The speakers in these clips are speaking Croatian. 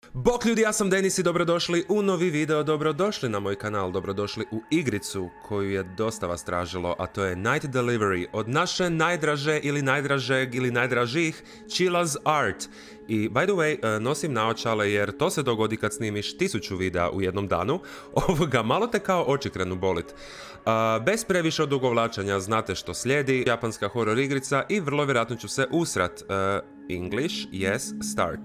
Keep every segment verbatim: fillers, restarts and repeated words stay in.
Bok ljudi, ja sam Denis i dobrodošli u novi video, dobrodošli na moj kanal, dobrodošli u igricu koju je dosta vas tražilo, a to je Night Delivery od naše najdraže ili najdražeg ili najdražih Chilla's Art. I by the way, nosim naočale jer to se dogodi kad snimiš tisuću videa u jednom danu, ovoga malo te kao oči krenu bolit. Uh, bez previše odugovlačenja, znate što slijedi, japanska horror igrica i vrlo vjerojatno ću se usrat. Uh, English, yes, start.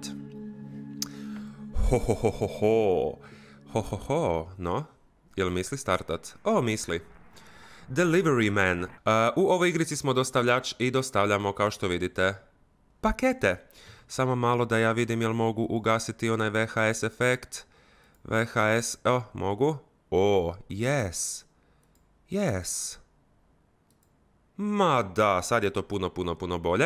Ho ho ho ho ho, ho ho ho, no? Jel misli startat? O, misli. Delivery man. Uh, u ovoj igrici smo dostavljač i dostavljamo, kao što vidite, pakete. Samo malo da ja vidim jel mogu ugasiti onaj V H S efekt. V H S, oh, mogu? O, yes. Yes. Ma da, sad je to puno, puno, puno bolje.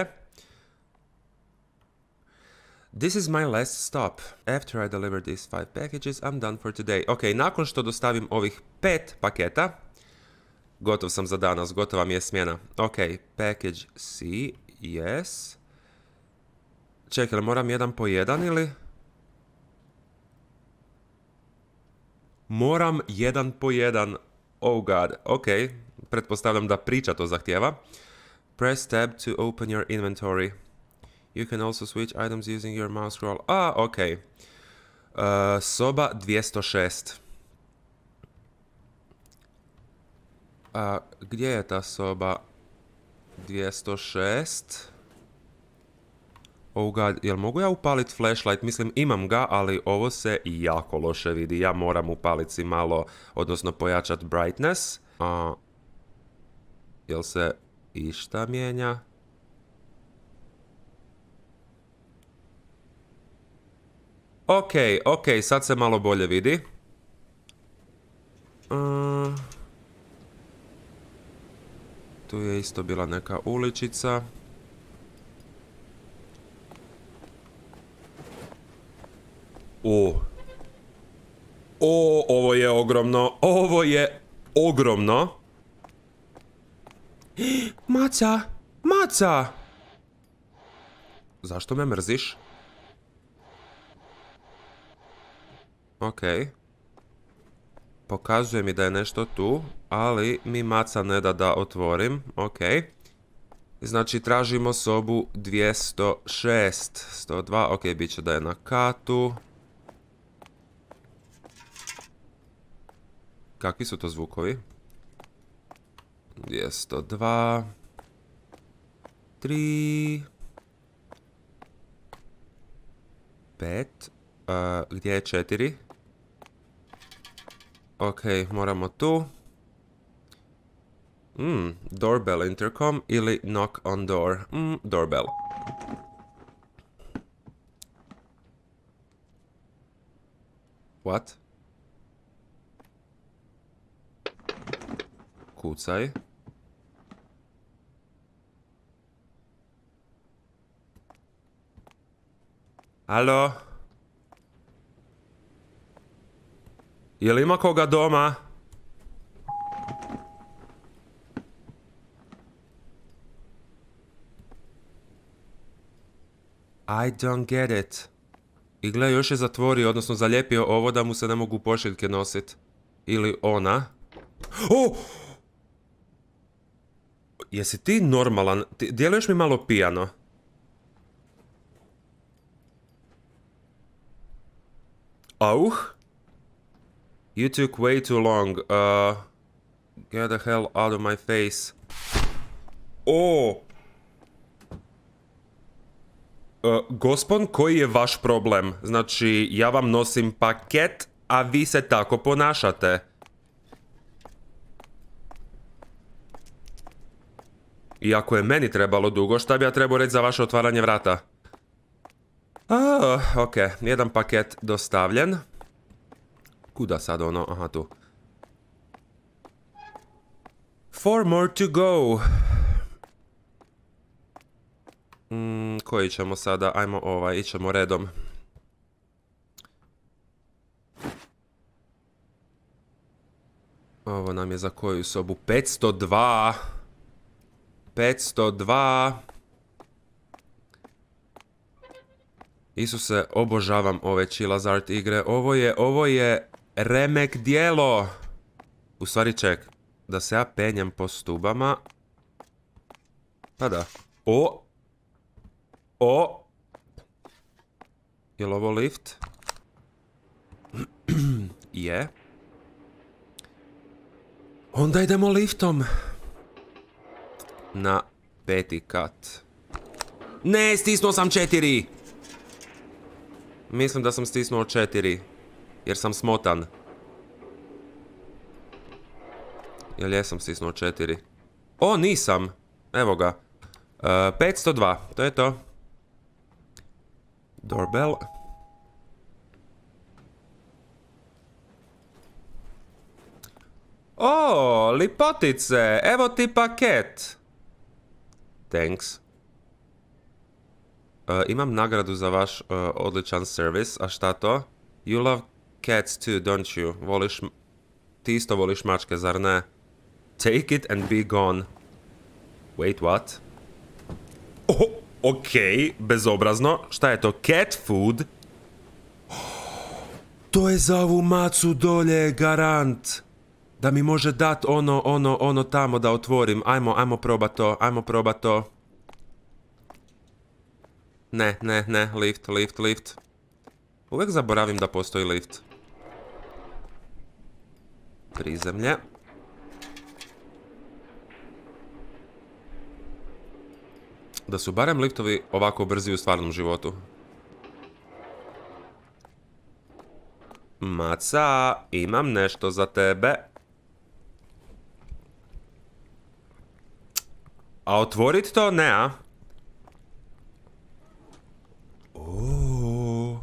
This is my last stop. After I deliver these five packages, I'm done for today. Ok, nakon što dostavim ovih pet paketa, gotov sam za danas, gotova mi je smjena. Ok, package C, yes. Čekaj, moram jedan po jedan ili? Moram jedan po jedan. Oh god, ok. Pretpostavljam da priča to zahtjeva. Press tab to open your inventory. You can also switch items using your mouse scroll. A, ok. Uh, soba dvjesto šest. A, gdje je ta soba dvjesto šest? Oh god, jel mogu ja upalit flashlight? Mislim, imam ga, ali ovo se jako loše vidi. Ja moram upalit si malo, odnosno pojačat brightness. A, jel se išta mijenja? Ok, ok, sad se malo bolje vidi. Uh, tu je isto bila neka uličica. O. O, ovo je ogromno. Ovo je ogromno. Maca! Maca! Zašto me mrziš? Ok. Pokazuje mi da je nešto tu, ali mi maca ne da da otvorim. Ok. Znači tražimo sobu dvjesto šest. sto dva, ok, bit će da je na katu. Kakvi su to zvukovi? dvjesto dva. tri. pet. Uh, gdje je četiri? Ok, moramo tu. Mm, doorbell intercom ili knock on door. Mm, doorbell. What? Kucaj. Alo? Jel ima koga doma? I don't get it. I gle, još je zatvorio, odnosno zalijepio ovo da mu se ne mogu pošiljke nosit. Ili ona. Oh! Jesi ti normalan? Ti, djeluješ mi malo pijano. Auh? You took way too long. Uh, get the hell out of my face. O! Uh, gospon, koji je vaš problem? Znači, ja vam nosim paket, a vi se tako ponašate. Iako je meni trebalo dugo, šta bi ja trebao reći za vaše otvaranje vrata? Ah, ok, jedan paket dostavljen. Kuda sad ono? Aha, tu. Four more to go. Mm, koji ćemo sada? Ajmo ovaj, ićemo redom. Ovo nam je za koju sobu? petsto dva. petsto dva. Isuse, obožavam ove Chillazart igre. Ovo je, ovo je remek dijelo. U stvari, ček. Da se ja penjem po stubama. Pa da. O! O! Jel ovo lift? Je. Onda idemo liftom. Na peti kat. Ne, stisnuo sam četiri! Mislim da sam stisnuo četiri. Jer sam smotan. Jel jesam stisnuo četiri? O, nisam! Evo ga. Uh, petsto dva, to je to. Doorbell. O, lipotice! Evo ti paket! Thanks. Uh, imam nagradu za vaš uh, odličan servis, a šta to? You love cats too, don't you? Voliš... Ti isto voliš mačke, zar ne? Take it and be gone. Wait, what? Oh, okej, okay, bezobrazno. Šta je to? Cat food? To je za ovu macu dolje, garant. Da mi može dat ono, ono, ono tamo da otvorim. Ajmo, ajmo probat to, ajmo probat to. Ne, ne, ne, lift, lift, lift. Uvijek zaboravim da postoji lift. Prizemlje. Da su barem liftovi ovako brzi u stvarnom životu. Maca, imam nešto za tebe. A otvorit to? Ne, a? Oooo.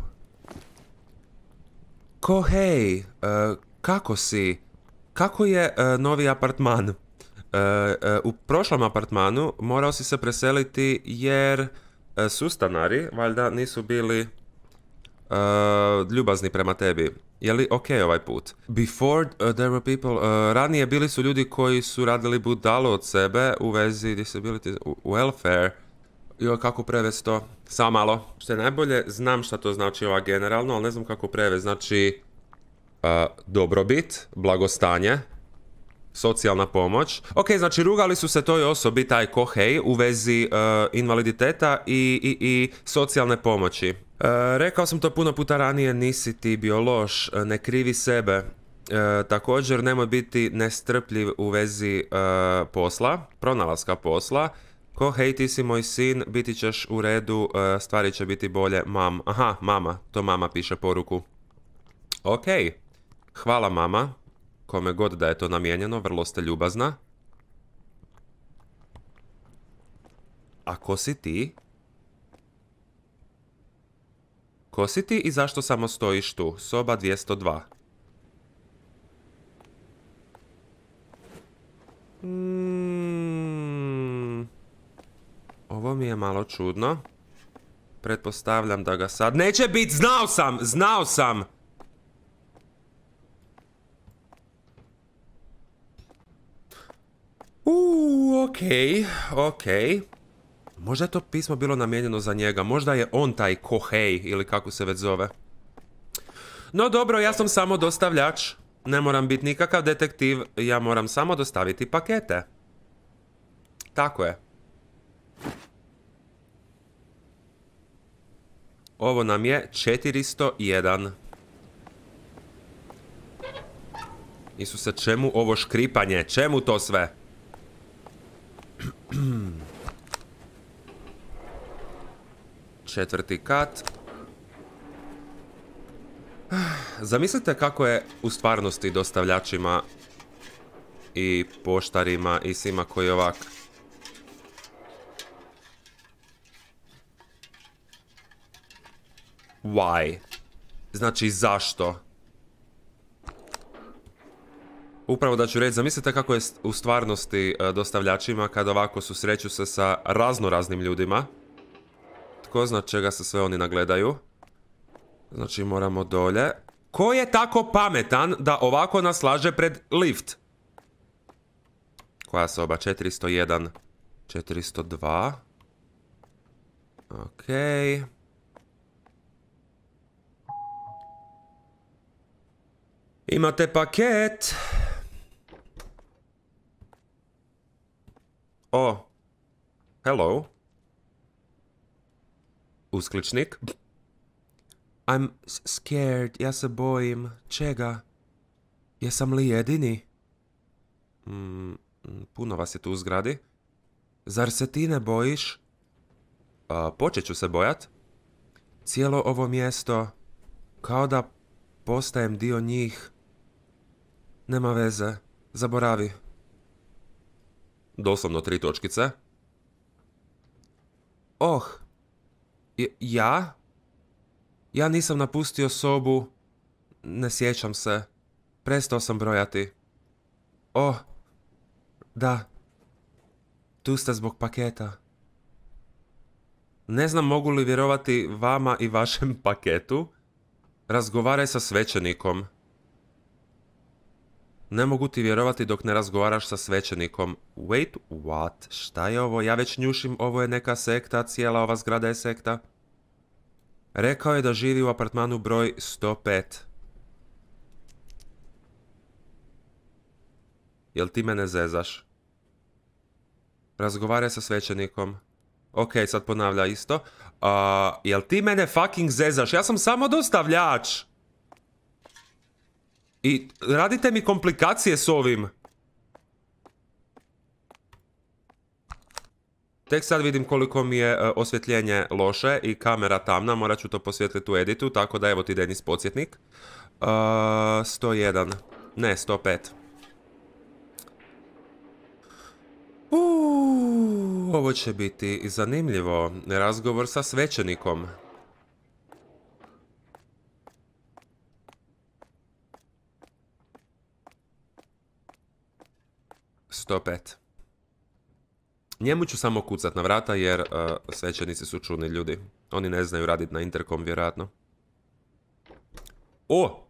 Ko hej, uh, kako si? Kako je uh, novi apartman? Uh, uh, u prošlom apartmanu morao si se preseliti jer uh, sustanari valjda nisu bili uh, ljubazni prema tebi. Je li ok ovaj put? Before uh, there were people... Uh, ranije bili su ljudi koji su radili budalu od sebe u vezi disability welfare. Joj, kako prevesti to? Samo malo. Što je najbolje, znam šta to znači ova generalno, ali ne znam kako prevesti. Znači, uh, dobrobit, blagostanje, socijalna pomoć. Ok, znači rugali su se toj osobi, taj Kohei, u vezi uh, invaliditeta i, i, i socijalne pomoći. Uh, rekao sam to puno puta ranije, nisi ti bio loš, ne krivi sebe. Uh, također, nemoj biti nestrpljiv u vezi uh, posla, pronalaska posla. Ko, hej, ti si moj sin, biti ćeš u redu, uh, stvari će biti bolje, mam. Aha, mama, to mama piše poruku. Ok, hvala mama, kome god da je to namijenjeno, vrlo ste ljubazna. A ko si ti? Ko si ti i zašto samo stojiš tu? Soba dvjesto dva. Hmm... Ovo mi je malo čudno. Pretpostavljam da ga sad... Neće bit! Znao sam! Znao sam! Uuu, okej, okej. Možda je to pismo bilo namijenjeno za njega. Možda je on taj Kohei ili kako se već zove. No dobro, ja sam samo dostavljač. Ne moram biti nikakav detektiv. Ja moram samo dostaviti pakete. Tako je. Ovo nam je četiristo jedan. Isuse, čemu ovo škripanje? Čemu to sve? Četvrti kat. Zamislite kako je u stvarnosti dostavljačima i poštarima i svima koji ovak... Why? Znači, zašto? Upravo da ću reći, zamislite kako je u stvarnosti dostavljačima kad ovako susreću se sa razno raznim ljudima. Tko zna čega se sve oni nagledaju. Znači, moramo dolje. Ko je tako pametan da ovako nas slaže pred lift? Koja soba? četiristo jedan. četiristo dva. Okej. Imate paket. O. Hello. Uskličnik. I'm scared. Ja se bojim. Čega? Jesam li jedini? Mm, puno vas je tu u zgradi. Zar se ti ne bojiš? A, počet ću se bojat. Cijelo ovo mjesto, kao da postajem dio njih. Nema veze. Zaboravi. Doslovno tri točkice. Oh. J- ja? Ja nisam napustio sobu. Ne sjećam se. Prestao sam brojati. Oh. Da. Tu ste zbog paketa. Ne znam mogu li vjerovati vama i vašem paketu. Razgovaraj sa svećenikom. Ne mogu ti vjerovati dok ne razgovaraš sa svećenikom. Wait, what? Šta je ovo? Ja već njušim, ovo je neka sekta, cijela ova zgrada je sekta. Rekao je da živi u apartmanu broj sto pet. Jel ti mene zezaš? Razgovaraj sa svećenikom. Ok, sad ponavlja isto. Uh, jel ti mene fucking zezaš? Ja sam samo dostavljač. I radite mi komplikacije s ovim. Tek sad vidim koliko mi je uh, osvjetljenje loše i kamera tamna. Morat ću to posvjetliti u editu, tako da evo ti Denis podsjetnik. Uh, sto jedan. Ne, sto pet. Uuu, ovo će biti zanimljivo. Razgovor sa svećenikom. sto pet. Njemu ću samo kucat na vrata jer uh, svećenici su čudni ljudi. Oni ne znaju raditi na interkom, vjerojatno. O!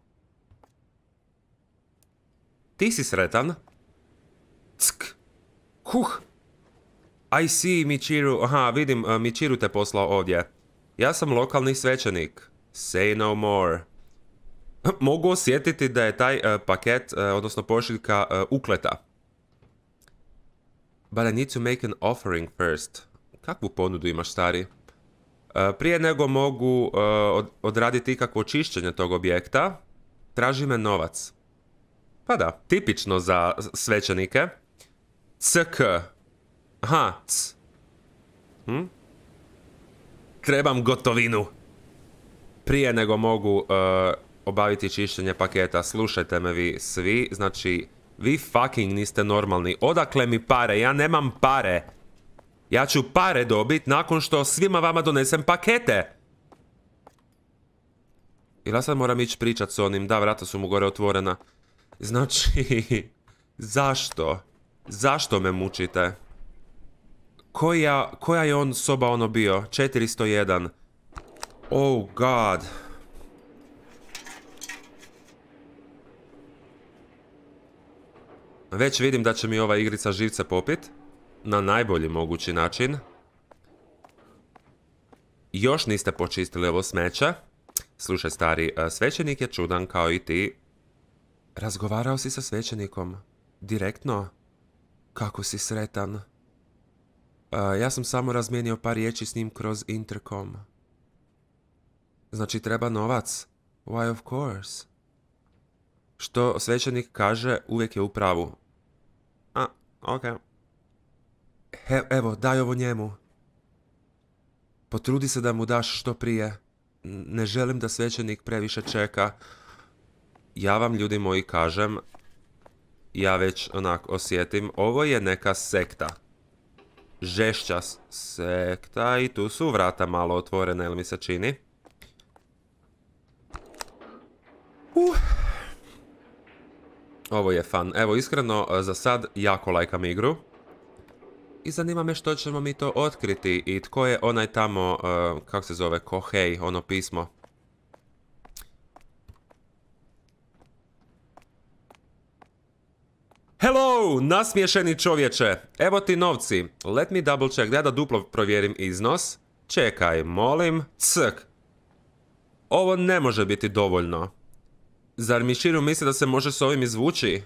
Ti si sretan? Ck! Huh! I see, Michiru. Aha, vidim, uh, Michiru te poslao ovdje. Ja sam lokalni svećenik. Say no more. Mogu osjetiti da je taj uh, paket, uh, odnosno pošiljka, uh, ukleta. But I need to make an offering first. Kakvu ponudu imaš, stari? Uh, prije nego mogu uh, od, odraditi ikakvo čišćenje tog objekta, traži me novac. Pa da, tipično za svećenike. C K. Aha, c. Hm? Trebam gotovinu. Prije nego mogu uh, obaviti čišćenje paketa. Slušajte me vi svi, znači... Vi fucking niste normalni. Odakle mi pare? Ja nemam pare. Ja ću pare dobit nakon što svima vama donesem pakete. Ili ja sad moram ići pričat s onim? Da, vrata su mu gore otvorena. Znači... Zašto? Zašto me mučite? Koja, koja je on soba ono bio? četiristo jedan. Oh god. Već vidim da će mi ova igrica živce popit. Na najbolji mogući način. Još niste počistili ovo smeće. Slušaj, stari, svećenik je čudan kao i ti. Razgovarao si sa svećenikom? Direktno? Kako si sretan? Uh, ja sam samo razmijenio par riječi s njim kroz interkom. Znači treba novac? Why of course? Što svećenik kaže, uvijek je u pravu. A, okej. Okay. He, evo, daj ovo njemu. Potrudi se da mu daš što prije. Ne želim da svećenik previše čeka. Ja vam, ljudi moji, kažem, ja već onak osjetim, ovo je neka sekta. Žešća sekta i tu su vrata malo otvorene, ili mi se čini. Uh. Ovo je fun. Evo, iskreno, za sad jako lajkam igru. I zanima me što ćemo mi to otkriti i tko je onaj tamo, uh, kako se zove, Kohei, ono pismo. Hello, nasmiješeni čovječe. Evo ti novci. Let me double check. Da da duplo provjerim iznos. Čekaj, molim. Ck. Ovo ne može biti dovoljno. Zar Miširu misli da se može s ovim izvući?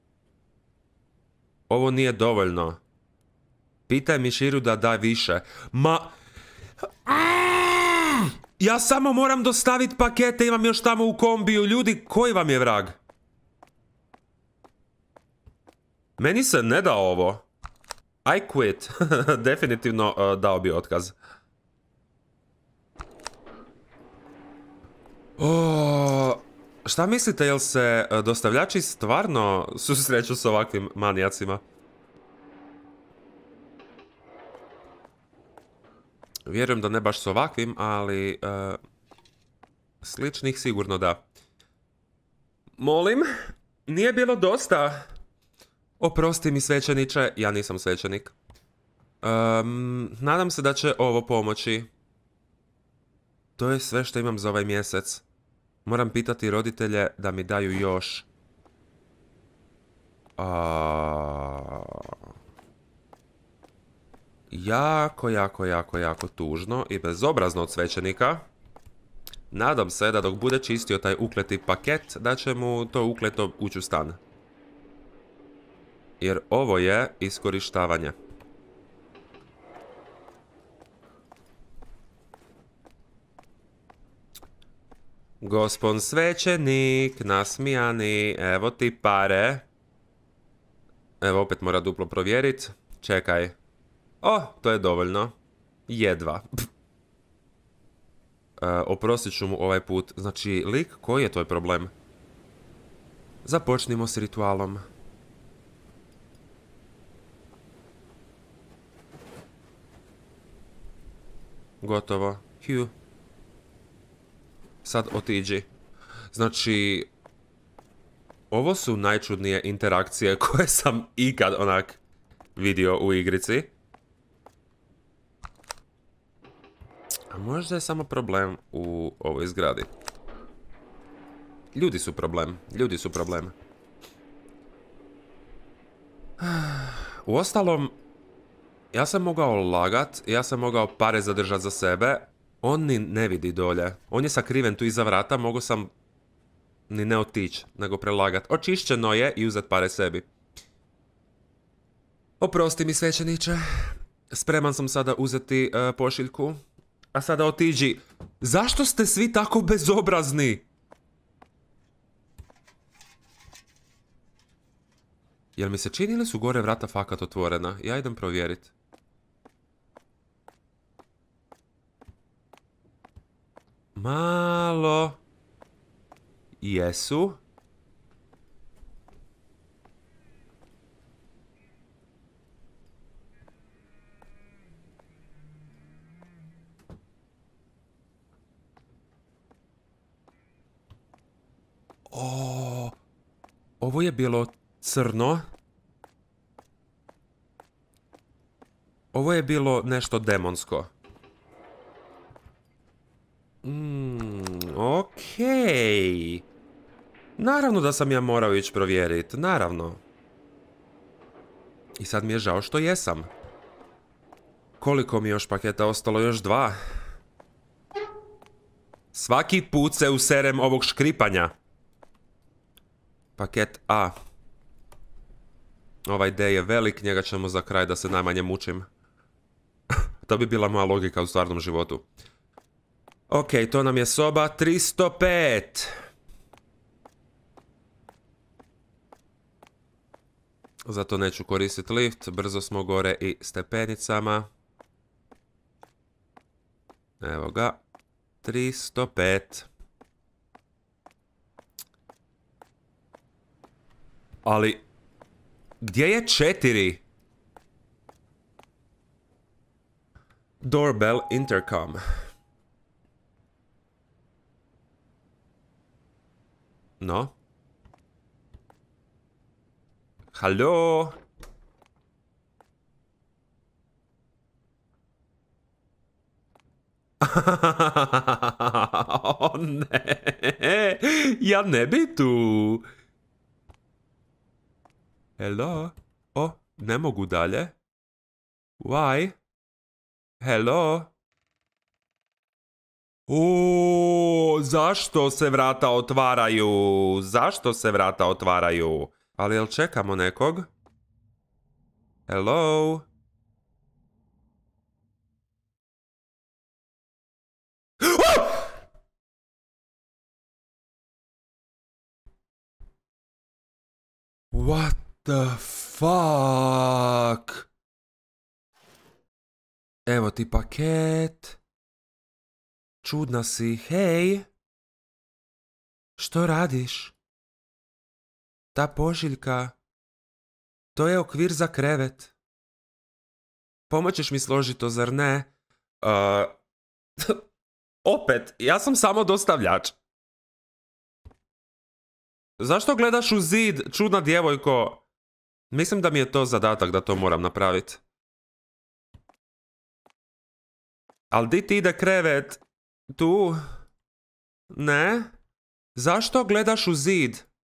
Ovo nije dovoljno. Pitaj Miširu da da više. Ma... Ja samo moram dostaviti pakete, imam još tamo u kombiju. Ljudi, koji vam je vrag? Meni se ne da ovo. I quit. Definitivno uh, dao bi otkaz. O, šta mislite, jel se uh, dostavljači stvarno susreću s ovakvim manijacima? Vjerujem da ne baš s ovakvim, ali uh, sličnih sigurno da. Molim, nije bilo dosta. Oprosti mi, svećeniče, ja nisam svećenik. Um, nadam se da će ovo pomoći. To je sve što imam za ovaj mjesec. Moram pitati roditelje da mi daju još. A... Jako, jako, jako, jako tužno i bezobrazno od svećenika. Nadam se da dok bude čistio taj ukleti paket, da će mu to ukleto ući u stan. Jer ovo je iskorištavanje. Gospon svećenik, nasmijani, evo ti pare. Evo opet mora duplo provjerit. Čekaj. O, to je dovoljno. Jedva. E, oprostit ću mu ovaj put. Znači, lik, koji je to problem? Započnimo s ritualom. Gotovo. Hju. Sad otiđi. Znači, ovo su najčudnije interakcije koje sam ikad onak vidio u igrici. A možda je samo problem u ovoj zgradi. Ljudi su problem. Ljudi su problem. Uostalom, ja sam mogao lagat, ja sam mogao pare zadržat za sebe. On ni ne vidi dolje. On je sakriven tu iza vrata, mogu sam ni ne otići, nego prelagat. Očišćeno je i uzet pare sebi. Oprosti mi, svećeniče. Spreman sam sada uzeti uh, pošiljku. A sada otiđi. Zašto ste svi tako bezobrazni? Jel mi se čini ili su gore vrata fakat otvorena? Ja idem provjerit. Malo. Jesu. O, ovo je bilo crno. Ovo je bilo nešto demonsko. Mm, okej. Naravno da sam ja morao ići provjeriti, naravno. I sad mi je žao što jesam. Koliko mi još paketa ostalo? Još dva. Svaki put se userem ovog škripanja. Paket A. Ovaj D je velik, njega ćemo za kraj da se najmanje mučim. To bi bila moja logika u stvarnom životu. Ok, to nam je soba tristo pet. Zato neću koristiti lift, brzo smo gore i stepenicama. Evo ga. tristo pet. Ali, gdje je četiri? Doorbell intercom. No? Halo? O ne, ja ne bi tu. Hello? O, ne mogu dalje. Why? Hello? O, zašto se vrata otvaraju? Zašto se vrata otvaraju? Ali jel čekamo nekog? Hello? What the fuck? Evo ti paket. Čudna si, hej. Što radiš? Ta pošiljka. To je okvir za krevet. Pomoćeš mi složiti to, zar ne? Uh, opet, ja sam samo dostavljač. Zašto gledaš u zid, čudna djevojko? Mislim da mi je to zadatak da to moram napraviti. Al di ti ide krevet? Tu? Ne? Zašto gledaš u zid?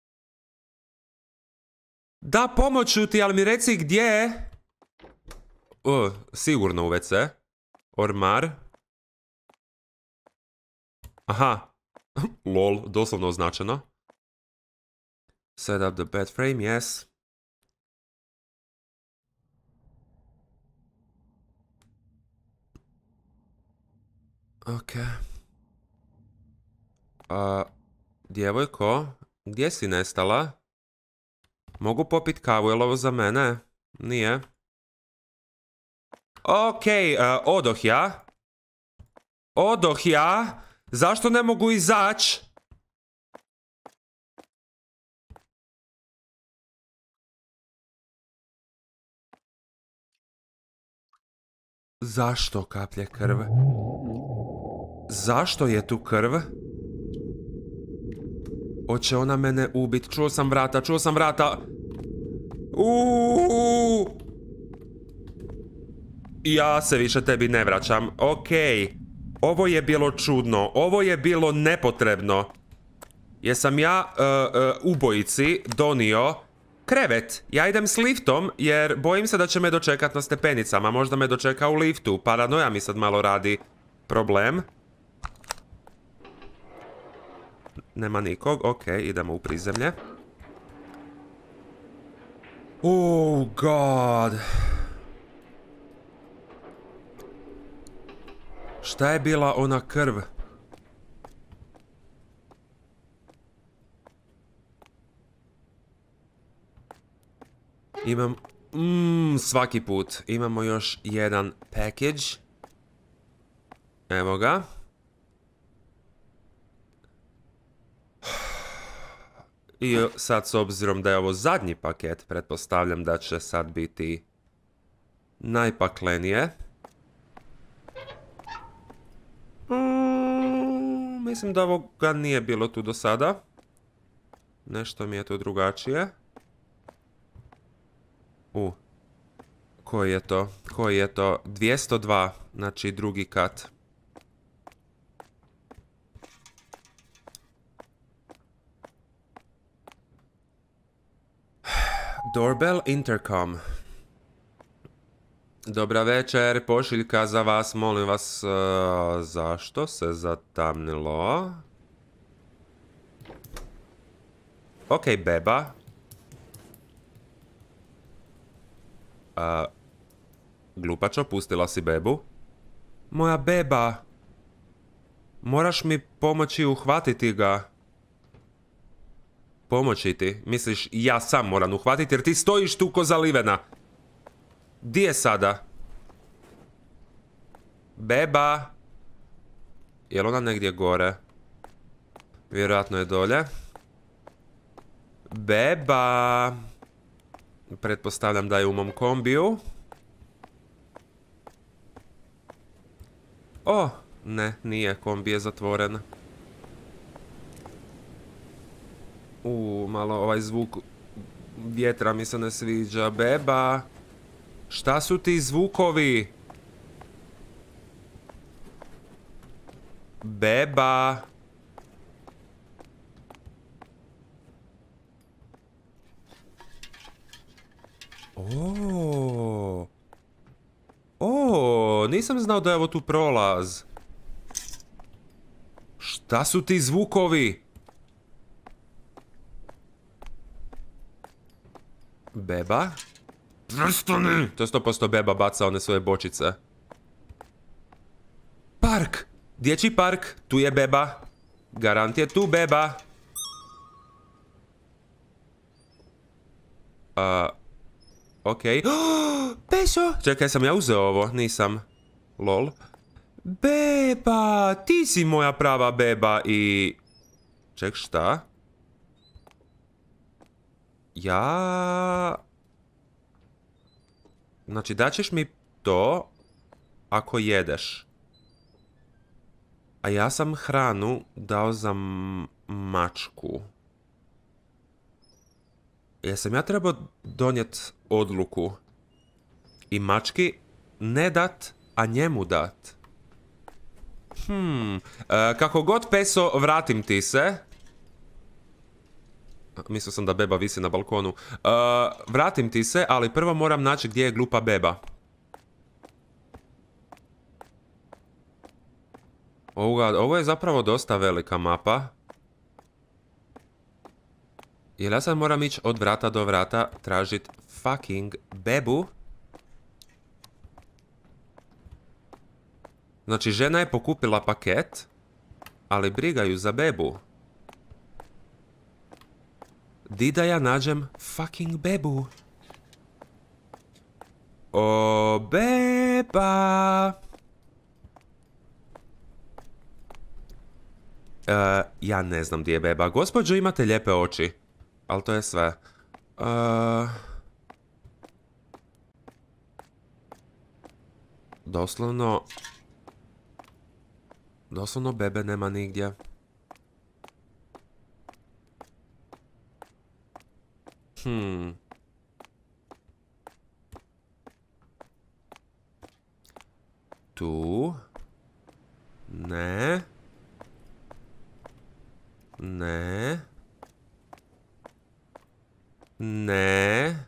Da, pomoću ti, ali mi reci gdje? O, sigurno u ve ce. Ormar. Aha. Lol, doslovno označeno. Set up the bed frame, yes. Ok. Uh, djevojko, gdje si nestala? Mogu popit kavu, jel ovo za mene? Nije. Ok, uh, odoh ja. Odoh ja. Zašto ne mogu izać? Zašto kaplje krv? Zašto je tu krv? Hoće ona mene ubit. Čuo sam vrata, čuo sam vrata. Uuuu. Ja se više tebi ne vraćam. Okej. Ovo je bilo čudno. Ovo je bilo nepotrebno. Jesam ja uh, uh, ubojici donio krevet. Ja idem s liftom jer bojim se da će me dočekat na stepenicama. Možda me dočeka u liftu. Paranoja mi sad malo radi problem. Nema nikog. Ok, idemo u prizemlje. Oh god. Šta je bila ona krv? Imam... Mmm, svaki put. Imamo još jedan package. Evo ga. I sad, s obzirom da je ovo zadnji paket, pretpostavljam da će sad biti najpaklenije. Mm, mislim da ovoga nije bilo tu do sada. Nešto mi je tu drugačije. U. Koji je to? Koji je to? dvjesto dva, znači drugi kat. Doorbell intercom. Dobra večer, pošiljka za vas, molim vas, uh, zašto se zatamnilo? Ok, beba. Uh, glupačo, pustila si bebu? Moja beba. Moraš mi pomoći uhvatiti ga. Pomoći ti? Misliš, ja sam moram uhvatiti jer ti stojiš tu ko zalivena. Di je sada? Beba. Jel ona negdje gore? Vjerojatno je dolje. Beba. Pretpostavljam da je u mom kombiju. O, ne, nije, kombi je zatvoren. U, malo ovaj zvuk vjetra mi se ne sviđa. Beba. Šta su ti zvukovi? Beba. O. O, nisam znao da je ovo tu prolaz. Šta su ti zvukovi? Beba? Prstani! To je sto posto beba baca one svoje bočice. Park! Dječji park, tu je beba. Garant je tu beba. Uh, Okej. Okay. Oh, Peso! Čekaj, sam ja uzeo ovo? Nisam. Lol. Beba! Ti si moja prava beba i... Ček, šta? Ja... Znači, daćeš mi to ako jedeš. A ja sam hranu dao za mačku. Jesam ja trebao donijet odluku i mački ne dat, a njemu dat? Hmm, e, kako god Peso, vratim ti se. Mislio sam da beba visi na balkonu. E, vratim ti se, ali prvo moram naći gdje je glupa beba. Ovoga, ovo je zapravo dosta velika mapa. Jer ja sad moram ići od vrata do vrata tražit fucking bebu. Znači, žena je pokupila paket, ali briga ju za bebu. Di da ja nađem fucking bebu? O, beba! Uh, ja ne znam gdje je beba. Gospođo, imate lijepe oči. Ali to je sve. Uh, doslovno... Doslovno bebe nema nigdje. Hmm. Tu. Ne. Ne. Ne.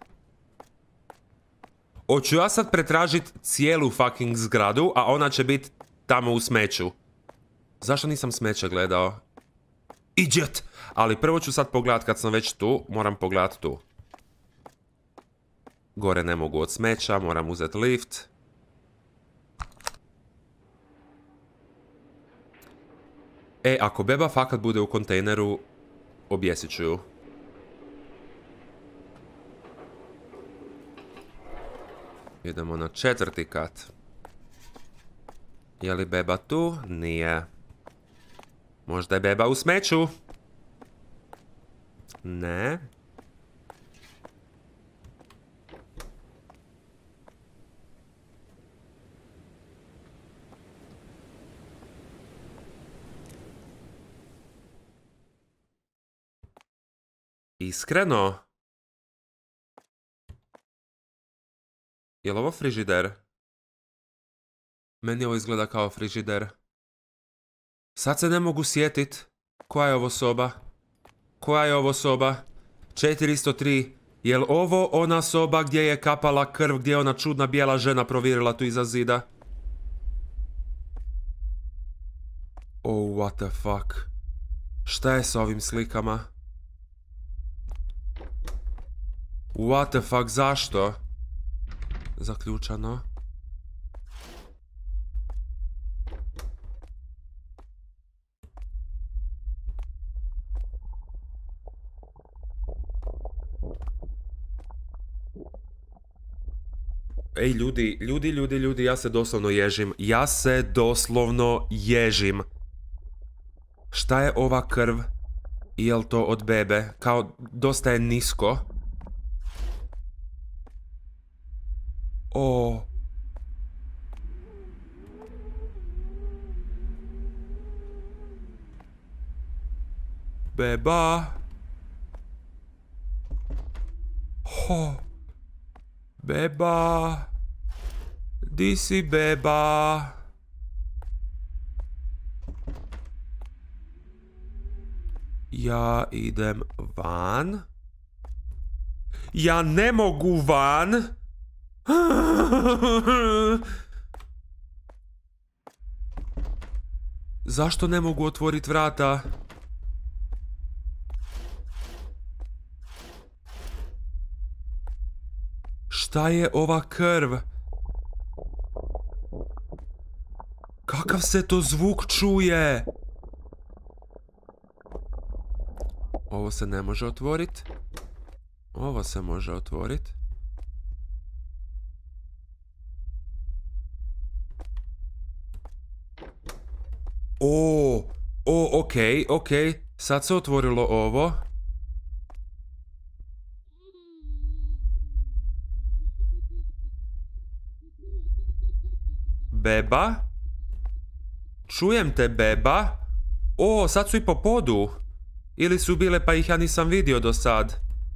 Hoću ja sad pretražit cijelu fucking zgradu, a ona će biti tamo u smeću. Zašto nisam smeće gledao? Idiot! Ali prvo ću sad pogledat kad sam već tu, moram pogledat tu. Gore ne mogu od smeća, moram uzeti lift. E, ako beba fakat bude u kontejneru, objesit ću ju. Idemo na četvrti kat. Je li beba tu? Nije. Možda je beba u smeću? Ne. Iskreno? Je li ovo frižider? Meni ovo izgleda kao frižider. Sad se ne mogu sjetit. Koja je ovo soba? Koja je ovo soba? četiristo tri. Je li ovo ona soba gdje je kapala krv, gdje je ona čudna bijela žena provirila tu iza zida? Oh, what the fuck? Šta je s ovim slikama? What the fuck, zašto? Zaključano. Ej, ljudi, ljudi, ljudi, ljudi, ja se doslovno ježim. Ja se doslovno ježim. Šta je ova krv? Jel to od bebe? Kao, dosta je nisko. O. Beba. Ho. Beba. Di si, beba? Ja idem van. Ja ne mogu van. Zašto ne mogu otvoriti vrata? Šta je ova krv? Kakav se to zvuk čuje? Ovo se ne može otvoriti. Ovo se može otvoriti. O, o, okej, okej. Sad se otvorilo ovo. Beba? Čujem te, beba. O, sad su i po podu. Ili su bile pa ih ja nisam vidio do sad.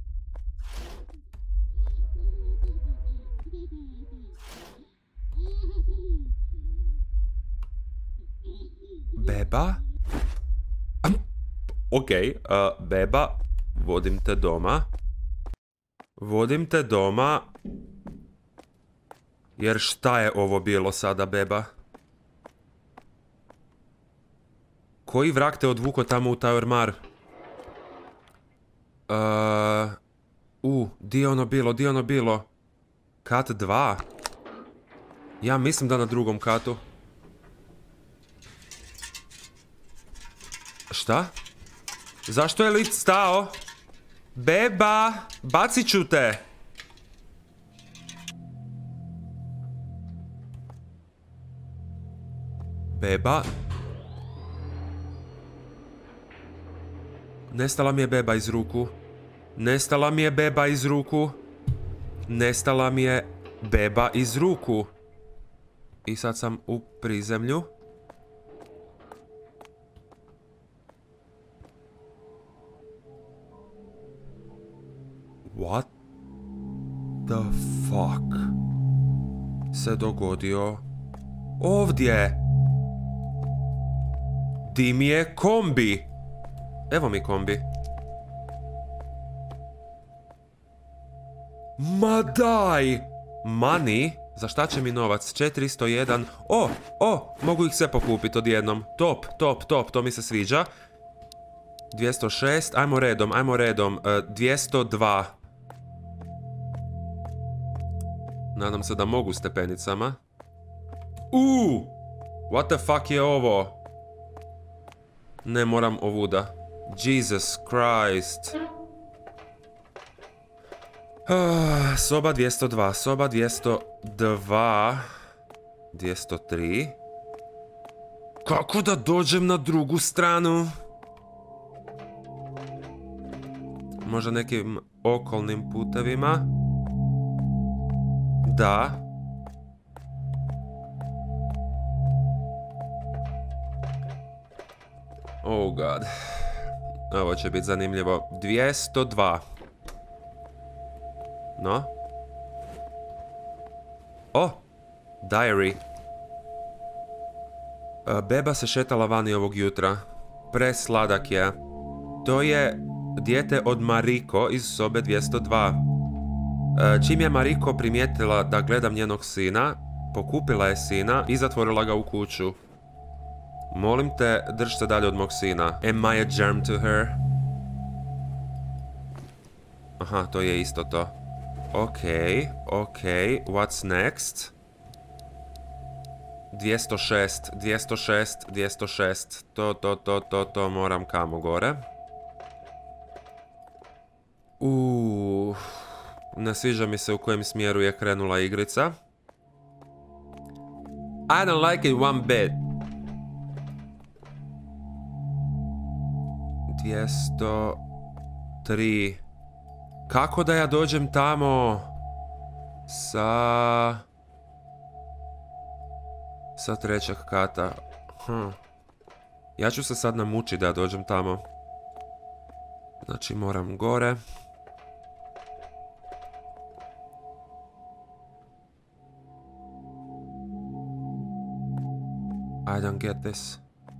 Beba? Ok, uh, beba, vodim te doma. Vodim te doma. Jer šta je ovo bilo sada, beba? Koji vrag te odvuko tamo u taj ormar? Uh, u, di je ono bilo, di je ono bilo? Kat dva? Ja mislim da na drugom katu. Šta? Zašto je lift stao? Beba, bacit ću te. Beba. Nestala mi je beba iz ruku. Nestala mi je beba iz ruku. Nestala mi je beba iz ruku. I sad sam u prizemlju. What the fuck se dogodio ovdje? Di mi je kombi? Evo mi kombi. Ma daj! Money? Za šta će mi novac? četiristo jedan. O, o, mogu ih sve pokupiti odjednom. Top, top, top, to mi se sviđa. dvjesto šest, ajmo redom, ajmo redom. Uh, dvjesto dva. Nadam se da mogu stepenicama. Uuu! What the fuck je ovo? Ne moram ovuda. Jesus Christ. Ah, soba dvjesto dva, soba dvjesto dva. dvjesto tri. Kako da dođem na drugu stranu? Možda nekim okolnim putevima? Da. Oh god. Ovo će biti zanimljivo. dvjesto dva. No? O! Diary. Beba se šetala vani ovog jutra. Presladak je. To je dijete od Mariko iz sobe dvjesto dva. Čim je Mariko primijetila da gledam njenog sina, pokupila je sina i zatvorila ga u kuću. Molim te, drž se dalje od mog sina. Am I a germ to her? Aha, to je isto to. Okej, okej, what's next? dvjesto šest, dvjesto šest, dvjesto šest. To, to, to, to, to, moram kamo gore. Uuuu... Ne sviđa mi se u kojem smjeru je krenula igrica. I don't like it one bit. dvjesto tri. Kako da ja dođem tamo? Sa... Sa trećeg kata. Hm. Ja ću se sad namučiti da ja dođem tamo. Znači moram gore. I don't get this.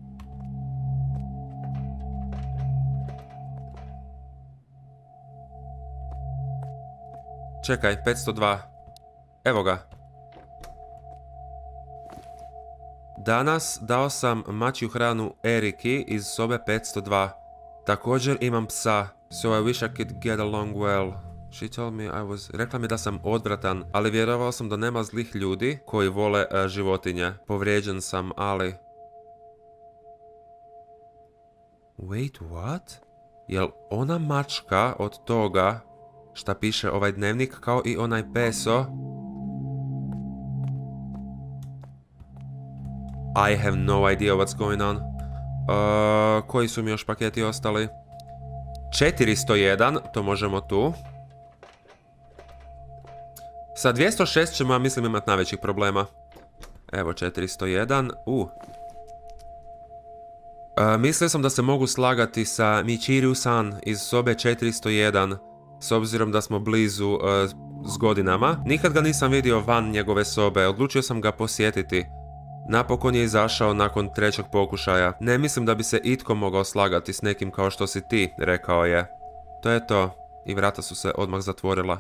Čekaj, petsto dva. Evo ga. Danas dao sam mačju hranu Eriki iz sobe petsto dva. Također imam psa. So I wish I could get along well. She told me I was... Rekla mi da sam odvratan, ali vjerovao sam da nema zlih ljudi koji vole uh, životinje. Povrijeđen sam, ali... Wait, what? Jel ona mačka od toga šta piše ovaj dnevnik kao i onaj peso? I have no idea what's going on. Uh, koji su mi još paketi ostali? četiristo jedan, to možemo tu. Sa dvjesto šest ćemo, ja mislim, imati najvećih problema. Evo, četiristo jedan. Uh. Uh, mislio sam da se mogu slagati sa Michiru-san iz sobe četiristo jedan, s obzirom da smo blizu uh, s godinama. Nikad ga nisam vidio van njegove sobe, odlučio sam ga posjetiti. Napokon je izašao nakon trećeg pokušaja. Ne mislim da bi se itko mogao slagati s nekim kao što si ti, rekao je. To je to. I vrata su se odmah zatvorila.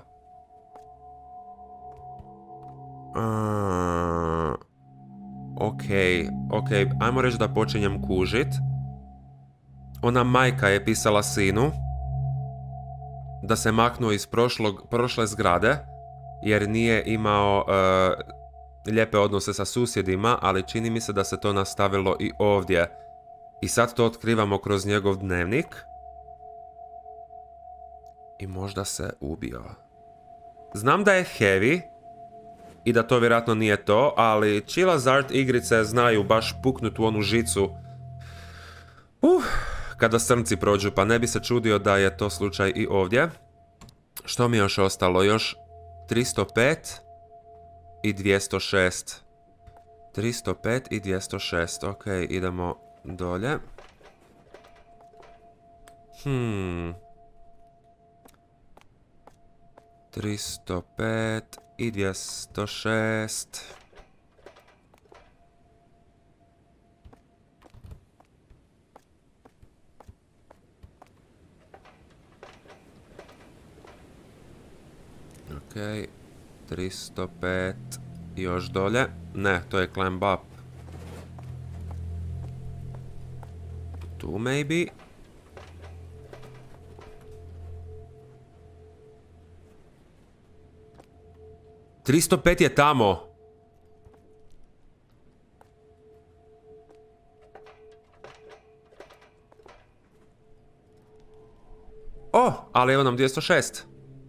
Uh, ok, ok, ajmo reći da počinjem kužit. Ona majka je pisala sinu da se maknuo iz prošlog, prošle zgrade jer nije imao uh, lijepe odnose sa susjedima, ali čini mi se da se to nastavilo i ovdje. I sad to otkrivamo kroz njegov dnevnik. I možda se ubio. Znam da je heavy i da to vjerojatno nije to, ali Chilla's Art igrice znaju baš puknut u onu žicu uh, kada srnci prođu, pa ne bi se čudio da je to slučaj i ovdje. Što mi je još ostalo? Još tristo pet i dvjesto šest. tristo pet i dvjesto šest. Ok, idemo dolje. Hmm. tristo pet i dvjesto šest. Ok, tristo pet i još dolje. Ne, to je climb up. Tu maybe. tristo pet je tamo. O, ali evo nam dvjesto šest.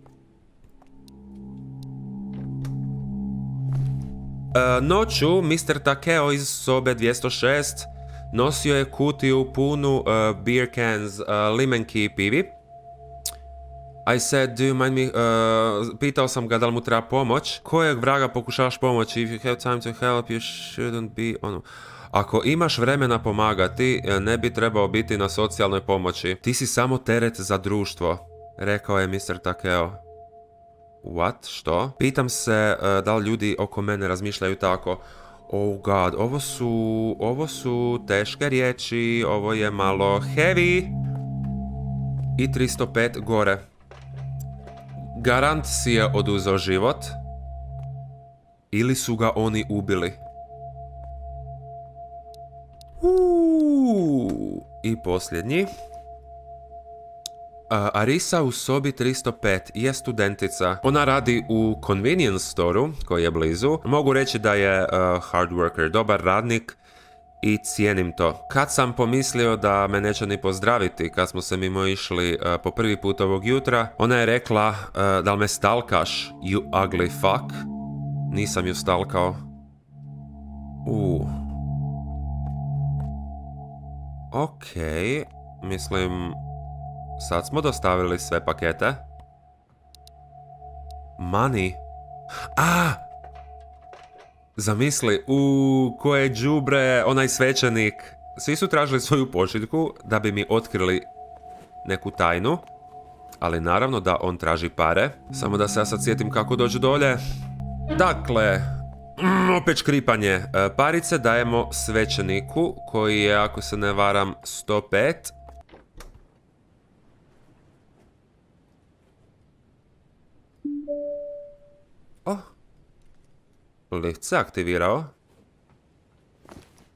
Uh, noću mister Takeo iz sobe dvjesto šest nosio je kutiju punu uh, beer cans, uh, limenki i pivi. I said, do you mind me, uh, pitao sam ga da li mu treba pomoć. Kojeg vraga pokušavaš pomoći? If you have time to help, you shouldn't be on... Ako imaš vremena pomagati, ne bi trebao biti na socijalnoj pomoći. Ti si samo teret za društvo, rekao je mister Takeo. What? Što? Pitam se uh, da li ljudi oko mene razmišljaju tako. Oh god, ovo su... Ovo su teške riječi, ovo je malo heavy. I tristo pet gore. Garant si je oduzeo život. Ili su ga oni ubili. Uuu. I posljednji. Uh, Arisa u sobi tristo pet je studentica. Ona radi u convenience store-u koji je blizu. Mogu reći da je uh, hard worker, dobar radnik i cijenim to. Kad sam pomislio da me neće ni pozdraviti kad smo se mimo išli uh, po prvi put ovog jutra, ona je rekla uh, da li me stalkaš, you ugly fuck. Nisam ju stalkao. Uh. Ok, mislim... Sad smo dostavili sve pakete. Money. A! Zamisli, u koje đubre, onaj svećenik. Svi su tražili svoju pošiljku da bi mi otkrili neku tajnu. Ali naravno da on traži pare. Samo da se ja sad sjetim kako doći dolje. Dakle, mm, opet škripanje. Parice dajemo svećeniku koji je, ako se ne varam, sto pet. Oh. Lift se aktivirao.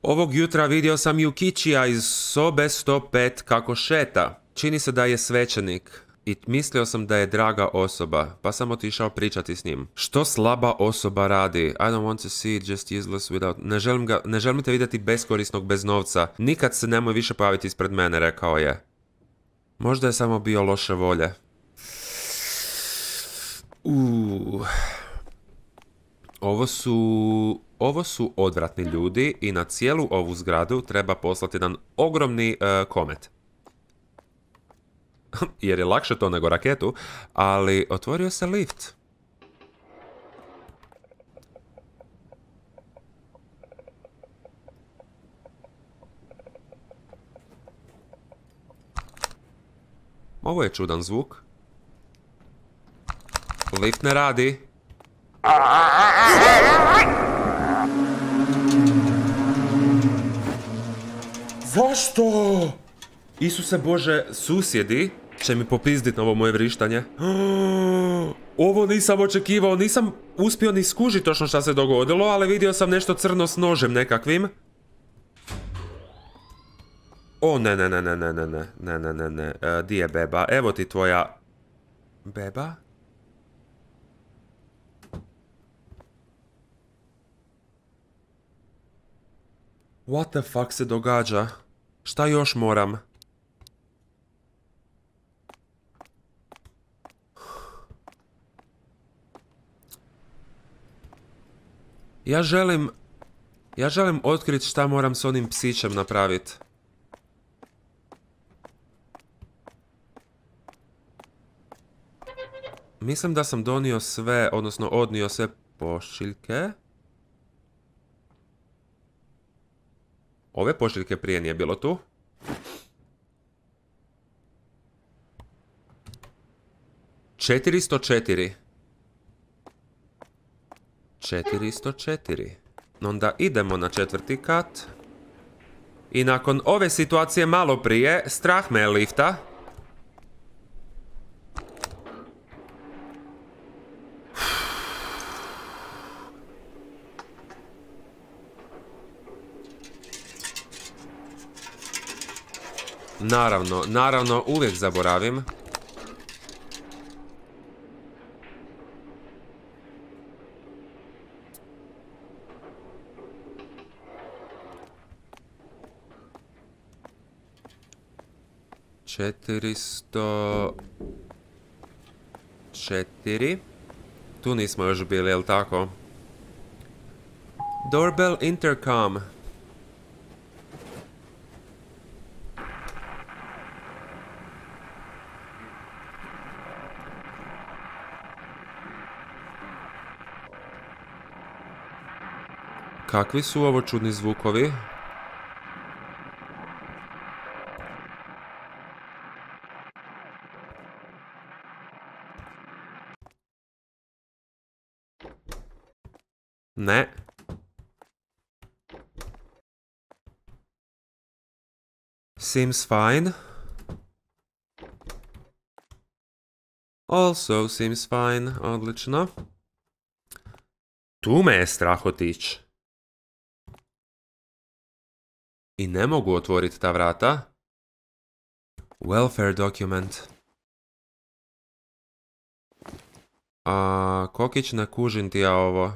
Ovog jutra vidio sam Yukichija iz sobe sto pet kako šeta. Čini se da je svećenik. I mislio sam da je draga osoba, pa sam otišao pričati s njim. Što slaba osoba radi? I don't want to see it just useless without... Ne želim, ga, ne želim te vidjeti beskorisnog bez novca. Nikad se nemoj više pojaviti ispred mene, rekao je. Možda je samo bio loše volje. Uuu... Ovo su... Ovo su odvratni ljudi i na cijelu ovu zgradu treba poslati jedan ogromni uh, komet. Jer je lakše to nego raketu, ali otvorio se lift. Ovo je čudan zvuk. Lift ne radi. Zašto? Isuse Bože, susjedi će mi popizdit na ovo moje vrištanje. Ovo nisam očekivao, nisam uspio ni skužiti točno šta se dogodilo, ali vidio sam nešto crno s nožem nekakvim. O, ne, ne, ne, ne, ne, ne, ne, ne, ne, ne, ne, e, di je beba? Evo ti tvoja... Beba? What the fuck se događa? Šta još moram? Ja želim... Ja želim otkriti šta moram s onim psićem napraviti. Mislim da sam donio sve, odnosno odnio sve pošiljke. Ove pošiljke prije nije bilo tu. četiristo četiri. četiristo četiri. Onda idemo na četvrti kat. I nakon ove situacije malo prije, strah me je lifta. Naravno, naravno, uvijek zaboravim. Četiristo... Četiri. Tu nismo još bili, jel tako? Doorbell intercom. Kakvi su ovo čudni zvukovi? Ne. Seems fine. Also seems fine. Odlično. Tu me je strah otići. I ne mogu otvoriti ta vrata. Welfare document. A, Kokić, ne kužim ti ja ovo.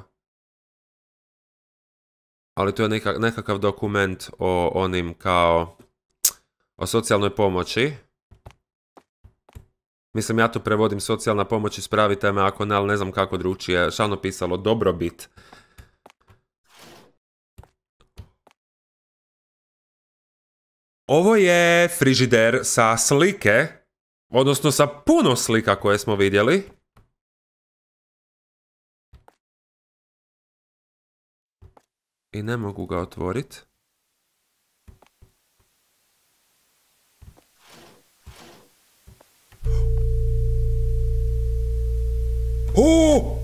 Ali to je neka, nekakav dokument o onim kao... O socijalnoj pomoći. Mislim, ja to prevodim socijalna pomoć, ispravite me ako ne, ali ne znam kako drugčije. Šano pisalo dobrobit. Ovo je frižider sa slike, odnosno sa puno slika koje smo vidjeli. I ne mogu ga otvoriti. O!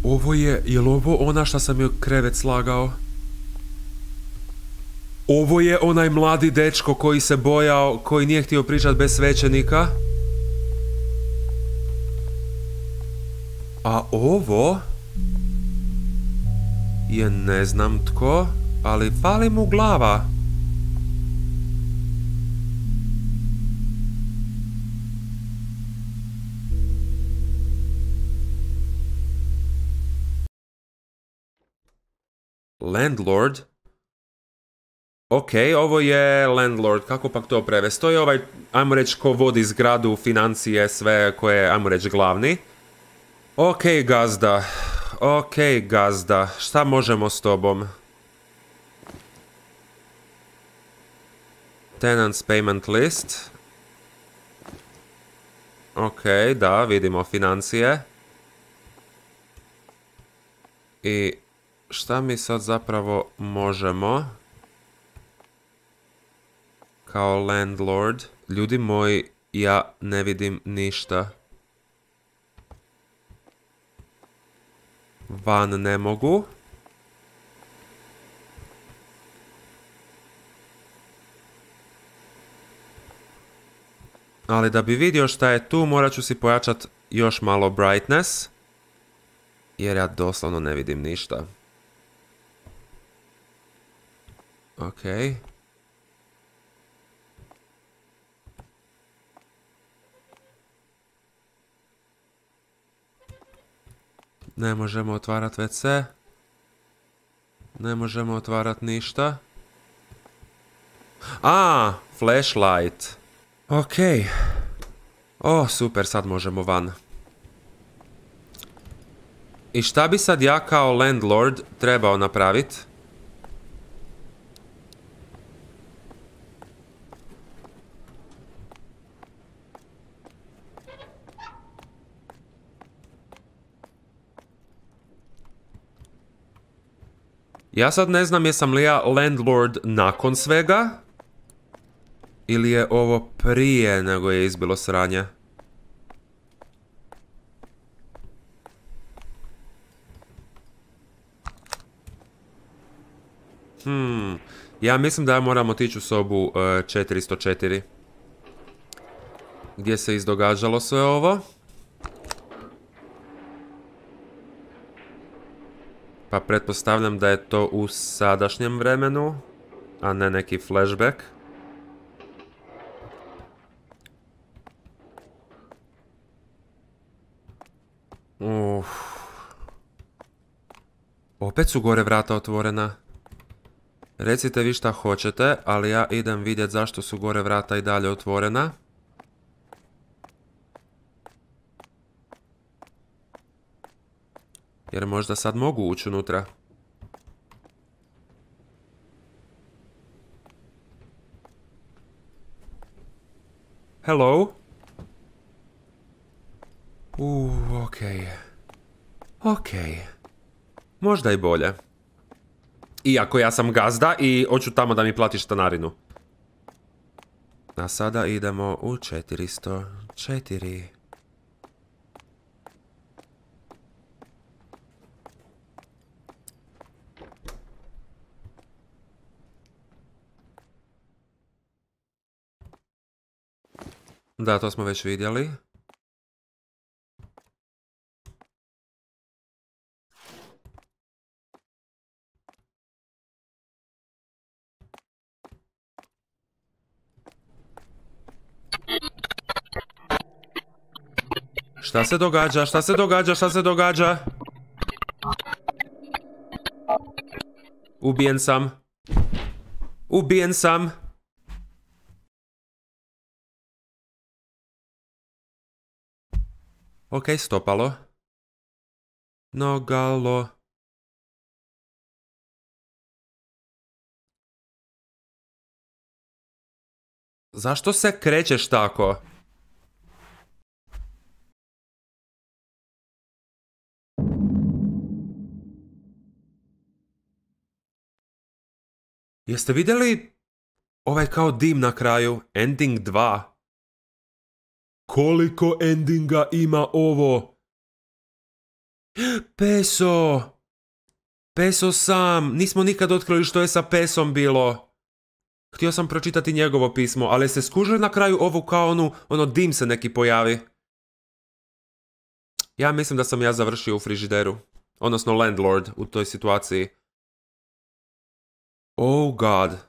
Ovo je, je li ovo ona šta sam joj krevet slagao? Ovo je onaj mladi dečko koji se bojao, koji nije htio pričat bez svećenika. A ovo je ne znam tko, ali fali mu glava. Landlord? Ok, ovo je landlord, kako pak to prevesti? To je ovaj, ajmo reći, ko vodi zgradu, financije, sve koje, ajmo reći, glavni. Ok, gazda. Ok, gazda. Šta možemo s tobom? Tenants payment list. Ok, da, vidimo financije. I šta mi sad zapravo možemo kao landlord? Ljudi moji, ja ne vidim ništa. Van ne mogu. Ali da bi vidio šta je tu, morat ću si pojačat još malo brightness. Jer ja doslovno ne vidim ništa. Ok. Ne možemo otvarat ve ce. Ne možemo otvarat ništa. A, flashlight. Ok. O, super, sad možemo van. I šta bi sad ja kao landlord trebao napraviti? Ja sad ne znam jesam li ja landlord nakon svega? Ili je ovo prije nego je izbilo sranje? Hmm, ja mislim da ja moram otići u sobu uh, četiristo četiri. Gdje se izdogađalo sve ovo? Pa pretpostavljam da je to u sadašnjem vremenu, a ne neki flashback. Uf. Opet su gore vrata otvorena. Recite vi šta hoćete, ali ja idem vidjeti zašto su gore vrata i dalje otvorena. Jer možda sad mogu ući unutra. Hello? Uuu, okej. Okay. Okej. Okay. Možda i bolje. Iako ja sam gazda i hoću tamo da mi platiš stanarinu. A sada idemo u četiristo četiri. Da, to smo već vidjeli. Šta se događa? Šta se događa? Šta se događa? Ubijen sam. Ubijen sam. Ok, stopalo. Nogalo. Zašto se krećeš tako? Jeste vidjeli ovaj kao dim na kraju? Ending dva. Koliko endinga ima ovo? Peso! Peso sam! Nismo nikad otkrili što je sa Pesom bilo. Htio sam pročitati njegovo pismo, ali se skužili na kraju ovu kao onu, ono dim se neki pojavi. Ja mislim da sam ja završio u frižideru. Odnosno landlord u toj situaciji. Oh god.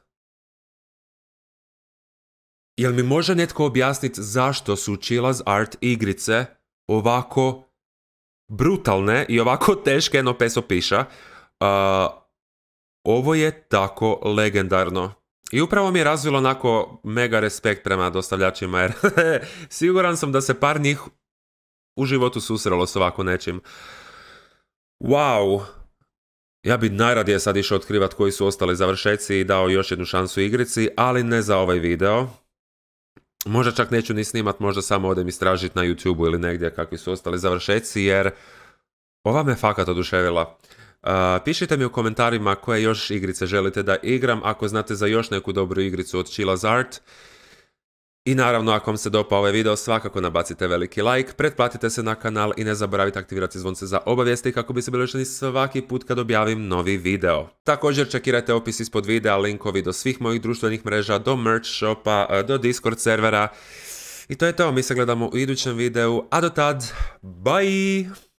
Jel mi može netko objasniti zašto su Chillaz Art igrice ovako brutalne i ovako teške, eno Peso piša? Uh, ovo je tako legendarno. I upravo mi je razvilo onako mega respekt prema dostavljačima, jer siguran sam da se par njih u životu susrelo s ovako nečim. Wow! Ja bi najradije sad išao otkrivat koji su ostali završeci i dao još jednu šansu igrici, ali ne za ovaj video. Možda čak neću ni snimat, možda samo odem istražiti na YouTubeu ili negdje kakvi su ostali završeci, jer ova me fakat oduševila. Uh, pišite mi u komentarima koje još igrice želite da igram, ako znate za još neku dobru igricu od Chillaz Art. I naravno, ako vam se dopao ovaj video, svakako nabacite veliki like, pretplatite se na kanal i ne zaboravite aktivirati zvonce za obavijesti kako bi se bili još svaki put kad objavim novi video. Također čekirajte opis ispod videa, linkovi do svih mojih društvenih mreža, do merch shopa, do Discord servera. I to je to, mi se gledamo u idućem videu, a do tad, bye!